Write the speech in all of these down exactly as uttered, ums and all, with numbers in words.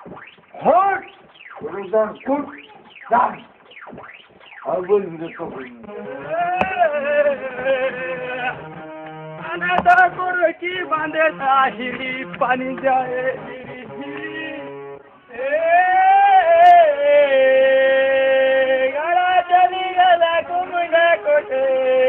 हट रुदान कुट जान अब बोल मुझे तो आना तो कोरो की बांधे ताहिरी पानी जाए गला चली गला कुमुंडा कोटे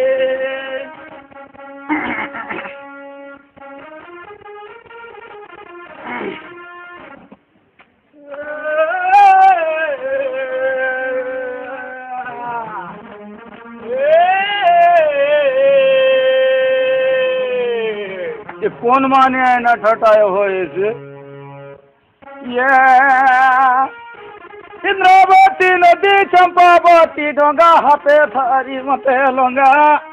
कौन माने है ना ठटाए हो इसे ये इंद्रावती नदी चंपावती डोंगा हाथे थारी मते लोंगा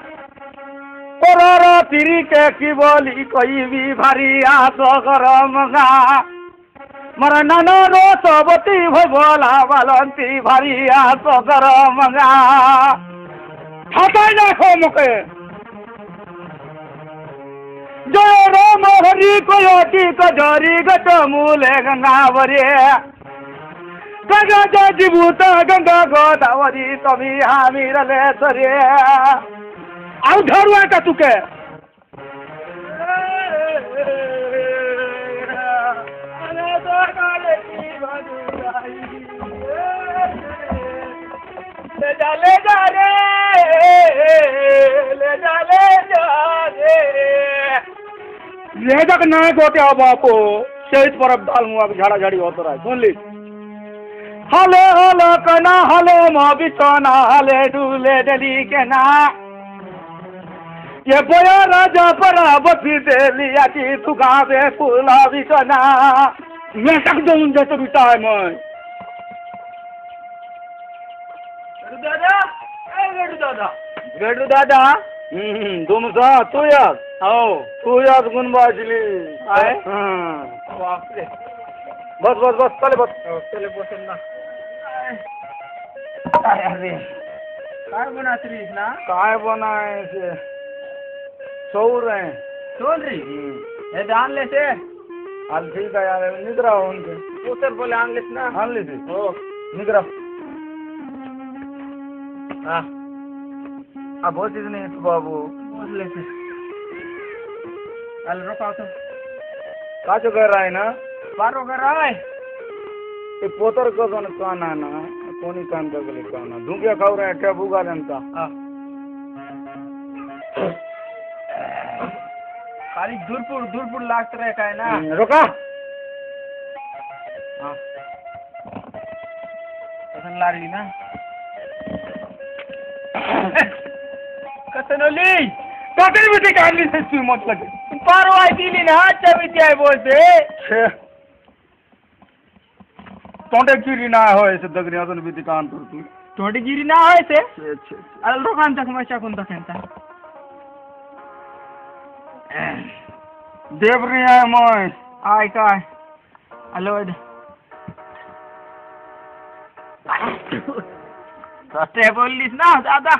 और तिरी के की बोली कोई भी भारी आसो करमगा मरा नाना रो सबती भोला वालंती भारी आसो करमगा ठटाई ना खो मुके जय राम हरि कोयोटी कजरी गट मूले गंगावरी गंगा जजीभूत गंगा गोदावरी तभी हामी रले सरे आउ धरुआ का तुके ले जा ले जा रे ले जा ले जा रे रेजक नहीं गोटे अब बापो शहीद पर डाल मुआ झाड़ा झाड़ी होता रहा सुन ली हले हले कना हले माँ बिछोना हले डूले डली के ना ये बोया राजा परा बफी दे लिया कि तू गावे फूला बिछोना मैं तक दूँ जैसे बिता है मैं दादा गेडू दादा गेडू दादा हम्म तुम सा तू यार आओ तू यार गुन बाजली आए हाँ बाप रे बस बस बस चले बस चले बसन ना अरे काय बनाती रही ना काय बनाए से सो रहे सुन रही ये जान ले से हाल ठीक है यार निद्रा हो उनके उतर बोले आन लेस ना हाल ली थी ओ निद्रा हाँ अब बहुत चीज नहीं बाबू बोल ले से अल रोका तो काचो कह रहा है ना बारो कर रहा है ये पोतर को तो काना ना कोनी कान का गले काना धुकिया खाऊ रहे क्या भूगा जनता हाँ खाली दूरपुर दूरपुर लागते रहे का है ना रोका हाँ कसन ला रही ना कसन ओली काटे बेटे काली से सुई मत लगे पारो आई दिली ना अच्छा बिटिया बोलते छे टोंटे गिरी ना हो ऐसे दगरिया तो भी कान पर तू थोड़ी गिरी ना है से छे छे अल रोकान तक मचा कौन तक है देव रही है मैं आय काय हेलो इधर सस्ते बोलिस ना दादा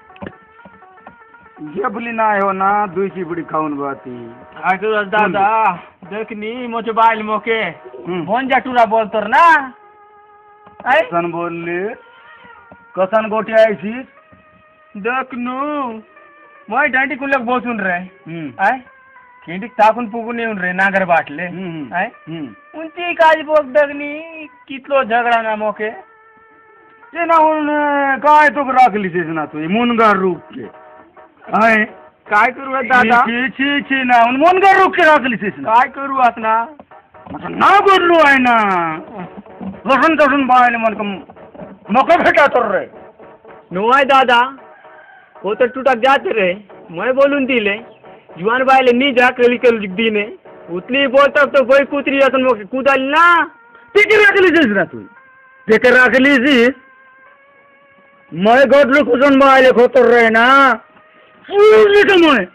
ये बोली ना हो ना दुई की बड़ी खाउन बाती आके दादा देखनी मोबाइल मोके हम्म फोन जटूरा बोलतोर ना आई कसन बोलली कसन गोटी आई थी देखनु मैं डंडी कुलक बोसुन रे हम्म आई किंडी ताकुन पुगुन येऊन रे नागर बाटले हम्म आई हम्म उंची काज बोक दगनी कितलो झगड़ा ना मोके ये ना उन काय तो रख ली थी ना तू मुनगार रूप के आए काय करू दादा छी छी छी ना उन मुनगार रूप के रख ली थी ना काय करू असना ना बोलू है ना लसन तसन बायने मन को मौका भेटा तोर रे नुआय दादा वो तो टूटक जाते रहे मैं बोलून दिले जुआन बायले नी जा कली कल दीने उतली बोलता तो कोई कुतरी असन मोके कूदाल ना टिके रख ली थी ना तू टिके रख ली थी मैं गोदलू कुसन बायले खोतर रहे ना सुन तो मैं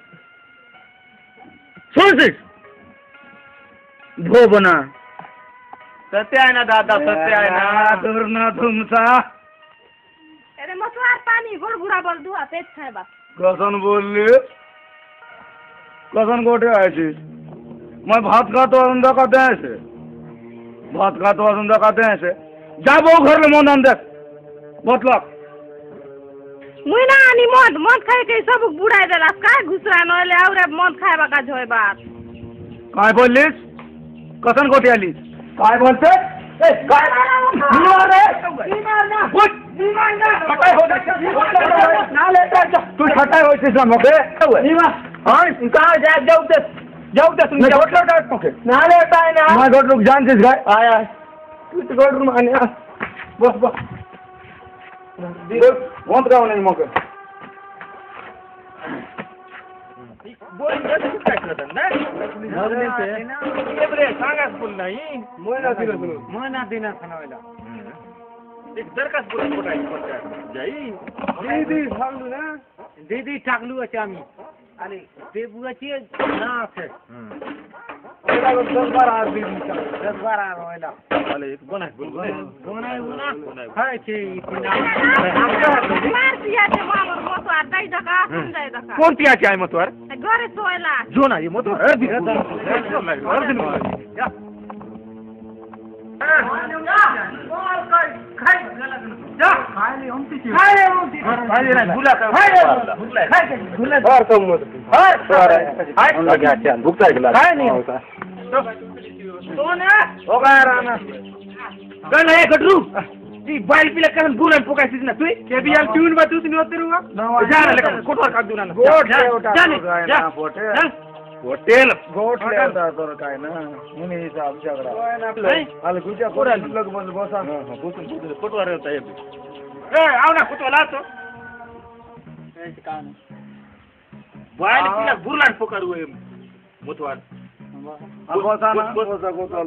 सुन से भो बना सत्य है ना दादा सत्य है ना दूर ना तुमसा अरे मसवार पानी गुड़ गुड़ा बोल दू पेट खाए बस कसन बोल ली कसन गोटे आए थी मैं भात का तो अंडा का दे से भात खातो असून कहते हैं से जा वो घर ले मोन देख मतलब मुई ना आनी मद मद खाए के सब बुढ़ाई देला काय घुसरा नले और मद खाए बाका जोय बात काय बोलिस कसन कोठी आलीस काय बोलते ए काय मारे ना कुछ ना खटाई हो ना लेता तू खटाई होइस ना मगे नीमा हां का जा जाऊ दे जाऊ दे तुम गोट लोटा मगे ना लेता है ना मैं गोट लोग जान जिस गाय आया तू तो गोट माने बस बस वंत गाव नहीं मगे बोल काय करत ना मगने ते एबरे सांगास बोल नाही मोयना दिना मोयना दिना खनावेला एक दरकास बोल पोटाई पडता जाई दीदी सांगू ना दीदी टाकलू आहे आम्ही आणि ते बुगाची ना आहे एला दस बार आ दीदी दस बार आ होयला आले एक बनाय बोल बनाय बोला हाय छे इतना मार दिया ते मामर मोतवार दाई दका समजाय दका कोण पियाची आहे मोतवार घरे सोयला जो ना ये मोतवार अर्धी अर्धी या बोल काय खाय जा खाय ले हमती खाय ले हमती खाय ले भूला खाय ले भूला खाय भूला और तो मत हाय हाय लगा क्या भूखता है खाय नहीं होता तो ना हो गया राना गण है गटरू ती बाइल पिला कन बुरन पोकायसीस ना तू के बी एल ट्यून बा तू नी होते रुवा जा रे कोठवर काढ दूना गोट जा जा होटेल गोट ले होता तो काय ना मुनी हिसाब झगडा आले गुजा कोडा लग बस बसा बसून कोठवर होता ये ए आव ना कोठवर लातो ए काम बाइल पिला बुरन पोकारू ए मोतवार बसा ना बसा कोठवर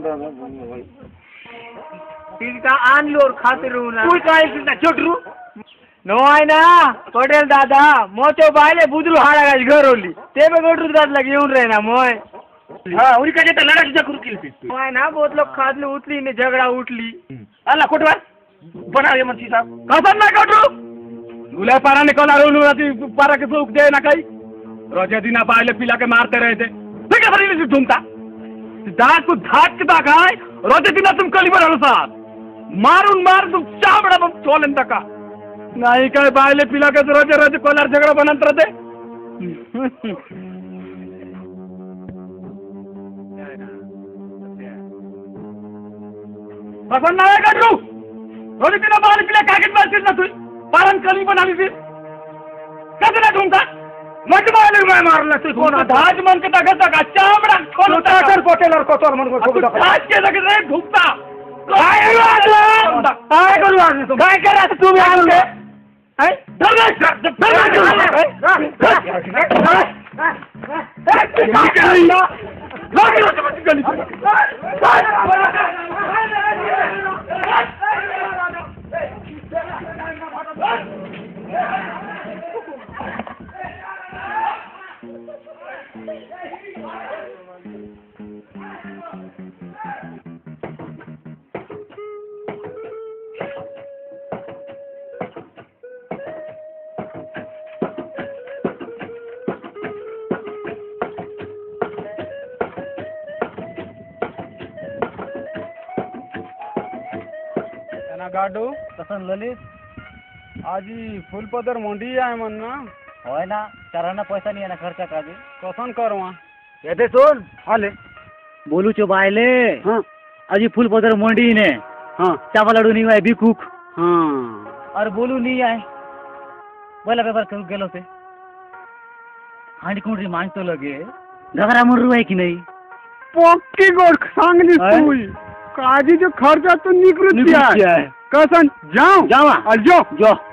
तिका आणलो और खाते रहू ना तू काय ना छोटरू नो आहे ना पटेल दादा मोचो बायले बुदरू हाडा गाज घर ओली ते बे गोटरू दाद लगे येऊन रे ना मोय हां उरी का जेता लढा तुझा करू केली मोय ना बहुत लोग खादले उठली ने झगडा उठली आला कोटवा बना ये मंत्री साहब कसं ना कोटरू गुला पारा ने कोला रोलू ना ती पारा के फूक दे ना कई रोजे दिना बायले पिला के मारते रहे थे ठीक है फरीली से घूमता दांत को धाक के दागाय रोजे दिना तुम कलीबर अनुसार मारून मार तुम चाबड़ा बम चोलन तका नाही काय बायले पिला के रोजे रोजे कोलार झगड़ा बनत रहते पसंद ना आएगा तू रोजे दिना बायले पिला कागज मारतीस ना तू पालन कली बनाली फिर कैसे ना घूमता मत बायले मैं मारला तू कोण धाज मन के तका तका चाबड़ा खोल ताकर पोटेल और कोतोर मन को धाज के तक रे घूमता काय काय करू आज तू काय करा तू मी आलो हैं धर्मेश धर्मेश गाडू कसन ललित आजी फुलपदर मोंडी आहे म्हण ना होय ना चारांना पैसा नाही ना खर्चा काजी कसन करवा येते सोन आले बोलू चो बायले हाँ अजी फुलपदर मोंडी ने हाँ चावल लाडू नहीं है बिकुक हाँ और बोलू नहीं आए बोला पेपर करू गेलो से हांडी कुंडी मांग तो लगे घगरा मुर्रू है कि नहीं पक्की गोड सांगली तू काजी जो खर्चा तो निकृत्य है कसन जाओ जावा और जो जो